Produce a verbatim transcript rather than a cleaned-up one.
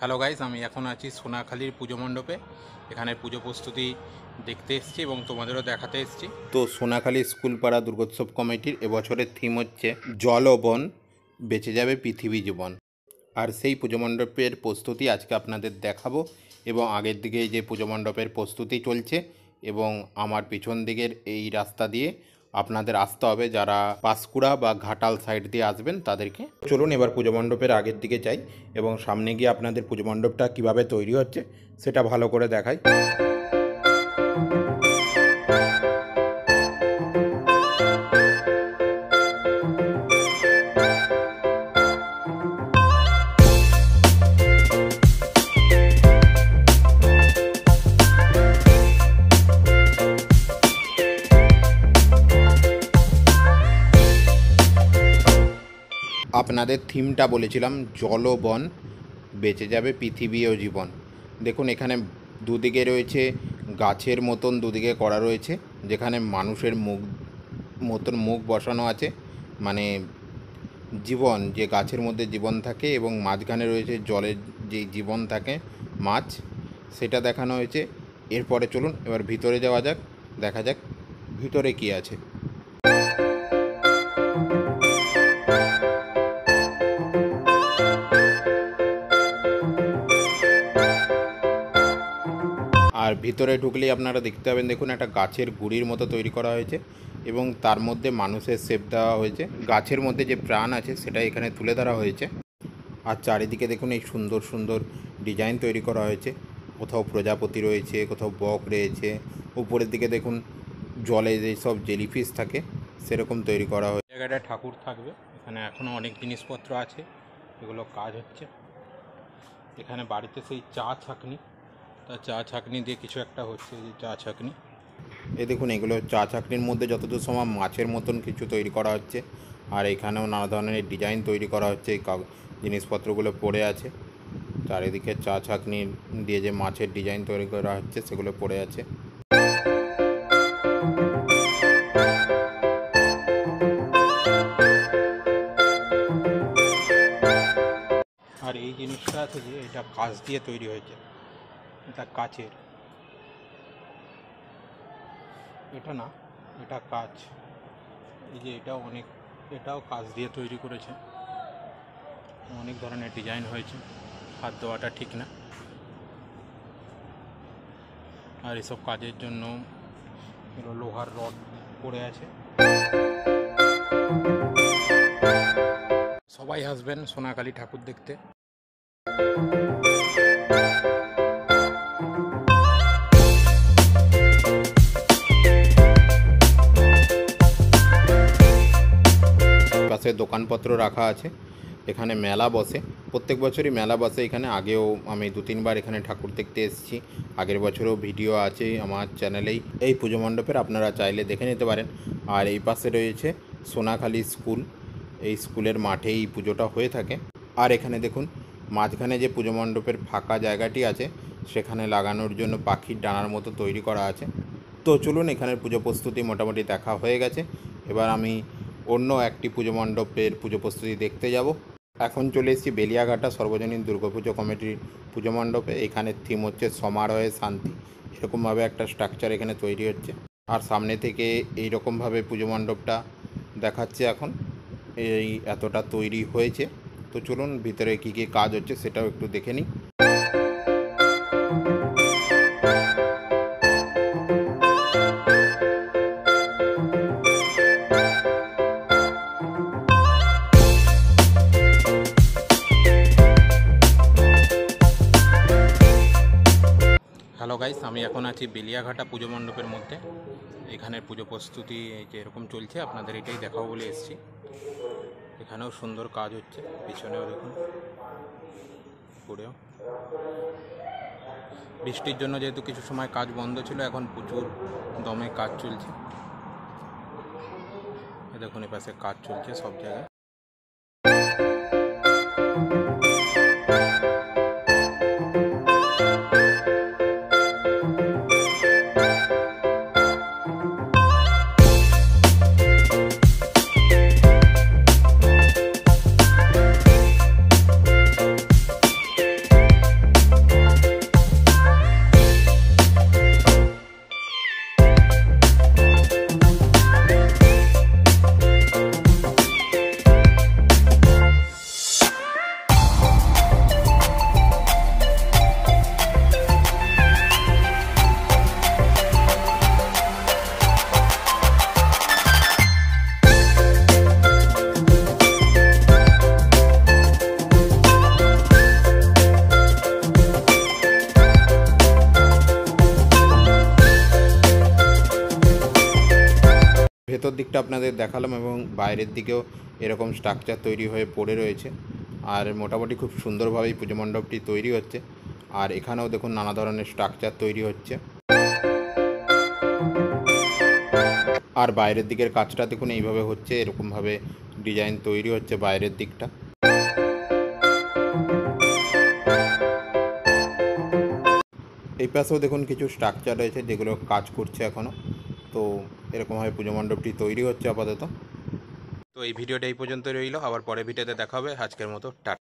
Hello guys, আমি এখন আছি সোনাখালীর পুজো মণ্ডপে। এখানে পুজো প্রস্তুতি দেখতে এসেছি এবং তোমাদেরও দেখাতে এসেছি। তো সোনাখালী স্কুল পাড়া দুর্গোৎসব কমিটির এবছরের থিম হচ্ছে জল ও বন, বেঁচে যাবে পৃথিবী জীবন। আর সেই পুজো মণ্ডপের প্রস্তুতি আজকে আপনাদের দেখাবো এবং আগের দিকে যে পুজো মণ্ডপের প্রস্তুতি চলছে এবং আমার পিছন দিকের এই রাস্তা দিয়ে আপনাদের আসতে হবে যারা পাঁশকুড়া বা ঘাটাল সাইড দিয়ে আসবেন তাদেরকে। চলুন এবার পুজো মণ্ডপের আগের দিকে যাই এবং সামনে গিয়ে আপনাদের পুজো মণ্ডপটা কীভাবে তৈরি হচ্ছে সেটা ভালো করে দেখাই। আপনাদের থিমটা বলেছিলাম জল ও বন, বেঁচে যাবে পৃথিবী ও জীবন। দেখুন এখানে দুদিকে রয়েছে গাছের মতন, দুদিকে করা রয়েছে যেখানে মানুষের মুখ মতন মুখ বসানো আছে, মানে জীবন, যে গাছের মধ্যে জীবন থাকে, এবং মাঝখানে রয়েছে জলের যে জীবন থাকে মাছ, সেটা দেখানো হয়েছে। এরপরে চলুন এবার ভিতরে যাওয়া যাক, দেখা যাক ভিতরে কী আছে। আর ভিতরে ঢুকলেই আপনারা দেখতে পাবেন, দেখুন একটা গাছের গুঁড়ির মতো তৈরি করা হয়েছে এবং তার মধ্যে মানুষের শেপ দেওয়া হয়েছে। গাছের মধ্যে যে প্রাণ আছে সেটা এখানে তুলে ধরা হয়েছে। আর চারিদিকে দেখুন এই সুন্দর সুন্দর ডিজাইন তৈরি করা হয়েছে। কোথাও প্রজাপতি রয়েছে, কোথাও বক রয়েছে, উপরের দিকে দেখুন জলে যেসব জেলিফিশ থাকে সেরকম তৈরি করা হয়েছে। জায়গাটায় ঠাকুর থাকবে, এখানে এখনও অনেক জিনিসপত্র আছে, এগুলো কাজ হচ্ছে। এখানে বাড়িতে সেই চা ছাঁকনি, তা চা ছাঁকনি দিয়ে কিছু একটা হচ্ছে, যে চা ছাঁকনি। এই দেখুন এগুলো চা ছাঁকনির মধ্যে যতদূর সময় মাছের মতন কিছু তৈরি করা হচ্ছে। আর এখানেও নানা ধরনের ডিজাইন তৈরি করা হচ্ছে, এই জিনিসপত্রগুলো পড়ে আছে। চারিদিকে চা ছাঁকনি দিয়ে যে মাছের ডিজাইন তৈরি করা হচ্ছে সেগুলো পড়ে আছে। আর এই জিনিসটা আছে যে এটা কাঁচ দিয়ে তৈরি হয়েছে, এটা কাচের, এটা না, এটা কাঁচ। এই যে এটাও অনেক, এটাও কাঁচ দিয়ে তৈরি করেছে, অনেক ধরনের ডিজাইন হয়েছে, হাত দেওয়াটা ঠিক না। আর এসব কাজের জন্য লোহার রড পড়ে আছে। সবাই আসবেন সোনাখালী ঠাকুর দেখতে। পাশে দোকানপত্র রাখা আছে, এখানে মেলা বসে, প্রত্যেক বছরই মেলা বসে এখানে। আগেও আমি দু তিনবার এখানে ঠাকুর দেখতে এসেছি, আগের বছরও ভিডিও আছে আমার চ্যানেলেই এই পুজো মণ্ডপের, আপনারা চাইলে দেখে নিতে পারেন। আর এই পাশে রয়েছে সোনাখালী স্কুল, এই স্কুলের মাঠে এই পুজোটা হয়ে থাকে। আর এখানে দেখুন মাঝখানে যে পুজো মণ্ডপের ফাঁকা জায়গাটি আছে সেখানে লাগানোর জন্য পাখির ডানার মতো তৈরি করা আছে। তো চলুন এখানের পুজো প্রস্তুতি মোটামুটি দেখা হয়ে গেছে, এবার আমি অন্য একটি পুজো মণ্ডপের পুজো প্রস্তুতি দেখতে যাব। এখন চলে এসেছি বেলিয়াঘাটা সর্বজনীন দুর্গাপুজো কমিটির পুজো মণ্ডপে। এখানে থিম হচ্ছে সমারোহে শান্তি, এরকমভাবে একটা স্ট্রাকচার এখানে তৈরি হচ্ছে। আর সামনে থেকে এইরকমভাবে পুজো মণ্ডপটা দেখাচ্ছে এখন, এই এতটা তৈরি হয়েছে। তো চলুন ভিতরে কী কী কাজ হচ্ছে সেটাও একটু দেখে নিই। হ্যালো গাইস, আমি এখন আছি বেলিয়াঘাটা পুজো মণ্ডপের মধ্যে। এখানের পুজো প্রস্তুতি যে এরকম চলছে আপনাদের এটাই দেখাবো বলে এসেছি। এখানেও সুন্দর কাজ হচ্ছে, পিছনেও দেখুন, পুরেও। বৃষ্টির জন্য যেহেতু কিছু সময় কাজ বন্ধ ছিল, এখন প্রচুর দমে কাজ চলছে। দেখুন এ পাশে কাজ চলছে সব জায়গায়। দিকটা আপনাদের দেখালাম এবং বাইরের দিকেও এরকম স্ট্রাকচার তৈরি হয়ে পড়ে রয়েছে। আর মোটামুটি খুব সুন্দরভাবেই পুজো মণ্ডপটি তৈরি হচ্ছে। আর এখানেও দেখুন নানা ধরনের স্ট্রাকচার তৈরি হচ্ছে। আর বাইরের দিকের কাজটা দেখুন এইভাবে হচ্ছে, এরকমভাবে ডিজাইন তৈরি হচ্ছে বাইরের দিকটা। এই পাশেও দেখুন কিছু স্ট্রাকচার রয়েছে যেগুলো কাজ করছে এখনও। তো এরকমভাবে পুজো মণ্ডপটি তৈরি হচ্ছে আপাতত। তো এই ভিডিওটা এই পর্যন্ত রইল, আবার পরের ভিডিওতে দেখা হবে। আজকের মতো টাটা।